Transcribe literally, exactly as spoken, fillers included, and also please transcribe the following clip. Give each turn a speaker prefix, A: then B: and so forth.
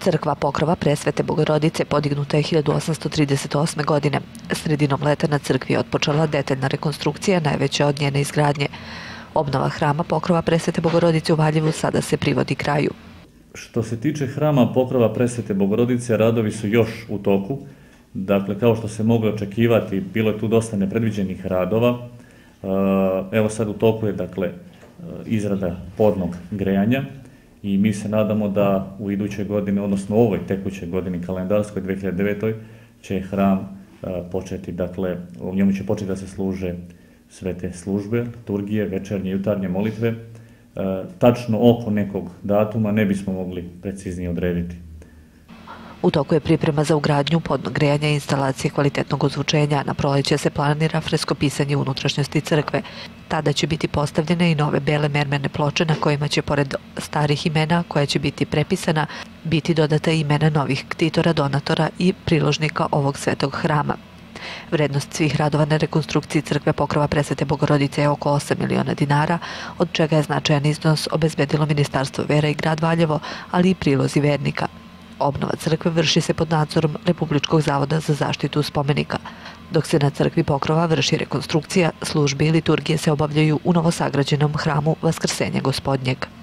A: Crkva Pokrova Presvete Bogorodice podignuta je hiljadu osamsto trideset osme. godine. Sredinom leta na crkvi je otpočela detaljna rekonstrukcija, najveća od njene izgradnje. Obnova hrama Pokrova Presvete Bogorodice u Valjevu sada se privodi kraju.
B: Što se tiče hrama Pokrova Presvete Bogorodice, radovi su još u toku. Dakle, kao što se moglo očekivati, bilo je tu dosta nepredviđenih radova. Evo sad u toku je, dakle, izrada podnog grejanja i mi se nadamo da u idućoj godini, odnosno u ovoj tekućoj godini kalendarskoj dve hiljade devete. će hram početi, dakle, u njemu će početi da se služe sve te službe, liturgije, večernje i jutarnje molitve. Tačno oko nekog datuma ne bismo mogli preciznije odrediti.
A: U toku je priprema za ugradnju podnog grejanja i instalacije kvalitetnog ozvučenja. Na proleće se planira freskopisanje unutrašnjosti crkve. Tada će biti postavljene i nove bele mermerne ploče na kojima će, pored starih imena koja će biti prepisana, biti dodata imena novih ktitora, donatora i priložnika ovog svetog hrama. Vrednost svih radova na rekonstrukciji crkve Pokrova Presvete Bogorodice je oko osam miliona dinara, od čega je značajan iznos obezbedilo Ministarstvo vera i grad Valjevo, ali i prilozi vernika. Obnova crkve vrši se pod nadzorom Republičkog zavoda za zaštitu spomenika. Dok se na crkvi Pokrova vrši rekonstrukcija, službe i liturgije se obavljaju u novosagrađenom hramu Vaskrsenja Gospodnjeg.